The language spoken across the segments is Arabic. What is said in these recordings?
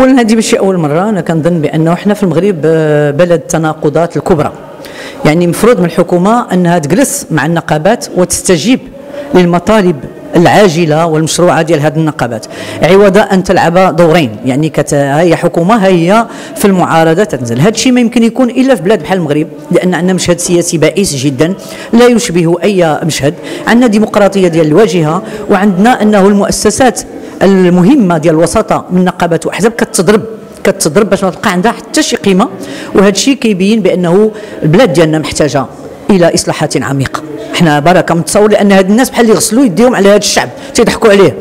اولا هذه ماشي اول مره، انا كنظن بانه احنا في المغرب بلد التناقضات الكبرى. يعني المفروض من الحكومه انها تجلس مع النقابات وتستجيب للمطالب العاجله والمشروعه ديال هذه النقابات، عوض ان تلعب دورين. يعني هي حكومه هي في المعارضه تنزل. هذا الشيء ما يمكن يكون الا في بلاد بحال المغرب، لان عندنا مشهد سياسي بائس جدا لا يشبه اي مشهد. عندنا ديمقراطيه ديال الواجهه، وعندنا انه المؤسسات المهمه ديال الوساطه من نقابات واحزاب كتضرب باش ما تبقى عندها حتى شي قيمه. وهذا الشيء كيبين بانه البلاد ديالنا محتاجه الى اصلاحات عميقه. احنا بركه متصور لان هاد الناس بحال اللي يغسلوا يديهم على هذا الشعب، تيضحكوا عليه،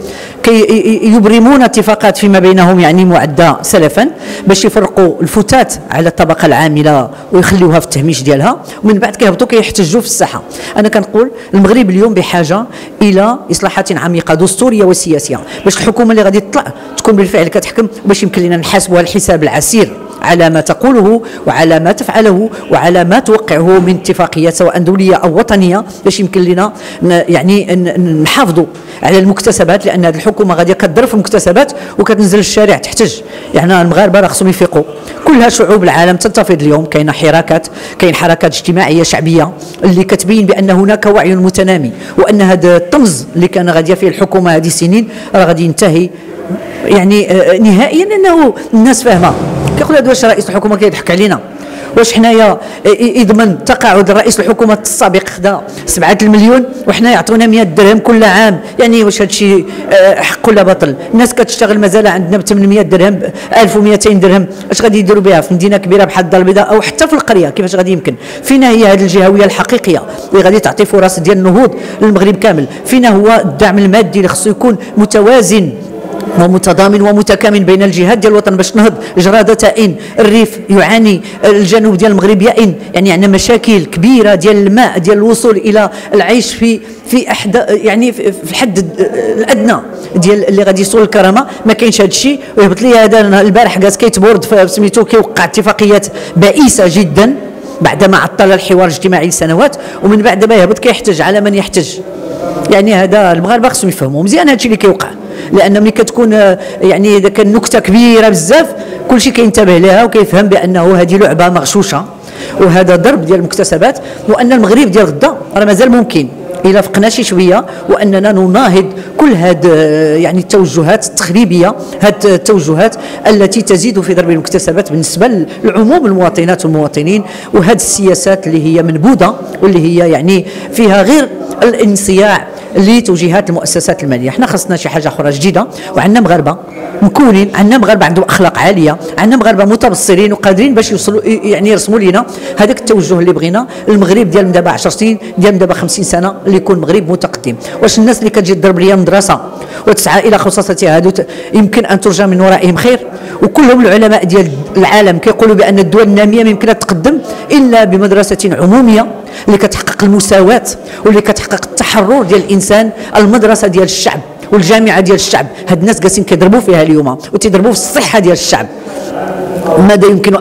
يبرمون اتفاقات فيما بينهم يعني معده سلفا باش يفرقوا الفتات على الطبقه العامله ويخليوها في التهميش ديالها، ومن بعد كيهبطوا كيحتجوا في الساحه. انا كنقول المغرب اليوم بحاجه الى اصلاحات عميقه دستوريه وسياسيه باش الحكومه اللي غادي تطلع تكون بالفعل كتحكم، باش يمكن لنا نحاسبها الحساب العسير على ما تقوله وعلى ما تفعله وعلى ما توقعه من اتفاقيات سواء دوليه او وطنيه، باش يمكن لنا يعني نحافظوا على المكتسبات، لان هذه الحكومه غاديه كتضرب في المكتسبات وكتنزل الشارع تحتج. يعني المغاربه راه خصهم يفيقوا، كلها شعوب العالم تنتفض اليوم، كاينه حراكات، كاين حركات اجتماعيه شعبيه اللي كتبين بان هناك وعي متنامي، وان هذا الطمز اللي كان غاديه فيه الحكومه هذه السنين راه غادي ينتهي يعني نهائيا، لانه الناس فاهمه. كيقول هذا واش رئيس الحكومه كيضحك علينا؟ واش حنايا يضمن تقاعد رئيس الحكومه السابق خدا 7 المليون وحنا يعطونا 100 درهم كل عام؟ يعني واش هذا الشيء حق ولا باطل؟ الناس كتشتغل مازال عندنا ب 800 درهم، 1200 درهم، اش غادي يديروا بها في مدينه كبيره بحال الدار البيضاء او حتى في القريه؟ كيفاش غادي يمكن؟ فينا هي هذه الجهويه الحقيقيه اللي غادي تعطي فرص ديال النهوض للمغرب كامل؟ فينا هو الدعم المادي اللي خصو يكون متوازن ومتضامن ومتكامل بين الجهات ديال الوطن باش تنهض جرادتين؟ الريف يعاني، الجنوب ديال المغرب يئن، يعني عندنا مشاكل كبيره ديال الماء، ديال الوصول الى العيش في احد يعني في الحد الادنى ديال اللي غادي يوصل للكرامه. ما كاينش هذا الشيء. ويهبط لي هذا البارح كاس كيتبورد سميتو كيوقع اتفاقيات بائسه جدا بعدما عطل الحوار الاجتماعي لسنوات، ومن بعد ما يهبط كيحتج على من يحتج. يعني هذا المغاربه خصهم يفهموا مزيان هذا الشيء اللي كيوقع، لان ملي كتكون يعني اذا كان نكته كبيره بزاف كلشي كينتبه لها وكيفهم بانه هذه لعبه مغشوشه وهذا ضرب ديال المكتسبات، وان المغرب ديال غدا راه مازال ممكن الى فقنا شي شويه واننا نناهض كل هاد يعني التوجهات التخريبيه، هاد التوجهات التي تزيد في ضرب المكتسبات بالنسبه لعموم المواطنات والمواطنين، وهاد السياسات اللي هي منبوذه واللي هي يعني فيها غير الانصياع لتوجيهات المؤسسات الماليه. احنا خصنا شي حاجه اخرى جديده، وعندنا مغاربه مكونين، عندنا مغاربه عندهم اخلاق عاليه، عندنا مغاربه متبصرين وقادرين باش يوصلوا يعني يرسموا لنا هذاك التوجه اللي بغينا. المغرب ديال من دابا 10 سنين، ديال من دابا 50 سنه، اللي يكون مغرب متقدم. واش الناس اللي كتجي تضرب ليا مدرسه وتسعى الى خصوصاتها هادو يمكن ان ترجى من ورائهم خير؟ وكلهم العلماء ديال العالم كيقولوا بان الدول الناميه ما يمكنها تقدم الا بمدرسه عموميه اللي كتحقق المساواه واللي كتحقق التحرر ديال الانسان، المدرسه ديال الشعب والجامعه ديال الشعب. هاد الناس جالسين كيضربوا فيها اليوم وتيضربوا في الصحه ديال الشعب. ماذا يمكن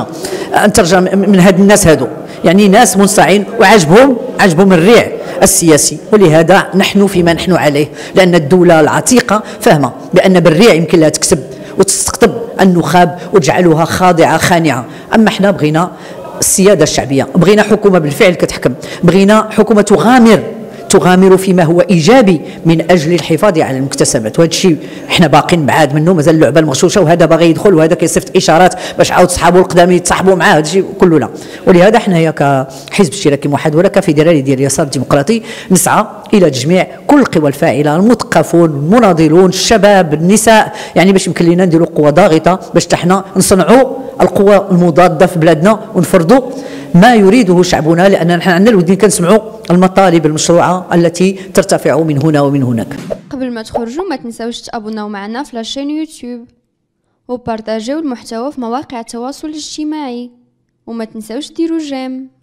ان ترجى من هاد الناس هادو؟ يعني ناس منصاعين وعجبهم الريع السياسي. ولهذا نحن فيما نحن عليه، لان الدوله العتيقه فاهمه بان بالريع يمكن لها تكسب وتستقطب النخاب وتجعلها خاضعه خانعه. اما احنا بغينا السياده الشعبيه، بغينا حكومه بالفعل كتحكم، بغينا حكومه تغامر فيما هو ايجابي من اجل الحفاظ على المكتسبات. وهذا الشيء احنا باقين بعاد منه، مازال اللعبه المغشوشه، وهذا باغي يدخل وهذا كيصيفط اشارات باش عاود صحابه القدام يتصاحبوا معاه، هذا الشيء كله لا. ولهذا احنا هي كحزب اشتراكي موحد ولا كفيدرالي ديال اليسار الديمقراطي نسعى الى تجميع كل القوى الفاعله، المثقفون، المناضلون، الشباب، النساء، يعني باش يمكن لنا نديروا قوه ضاغطه باش حنا نصنعوا القوى المضاده في بلادنا ونفرضوا ما يريده شعبنا، لان نحن عندنا الودين كنسمعوا المطالب المشروعه التي ترتفع من هنا ومن هناك. قبل ما تخرجوا ما تنساوش تابوناو معنا في لاشين يوتيوب وبارطاجيو المحتوى في مواقع التواصل الاجتماعي، وما تنساوش ديروا جيم.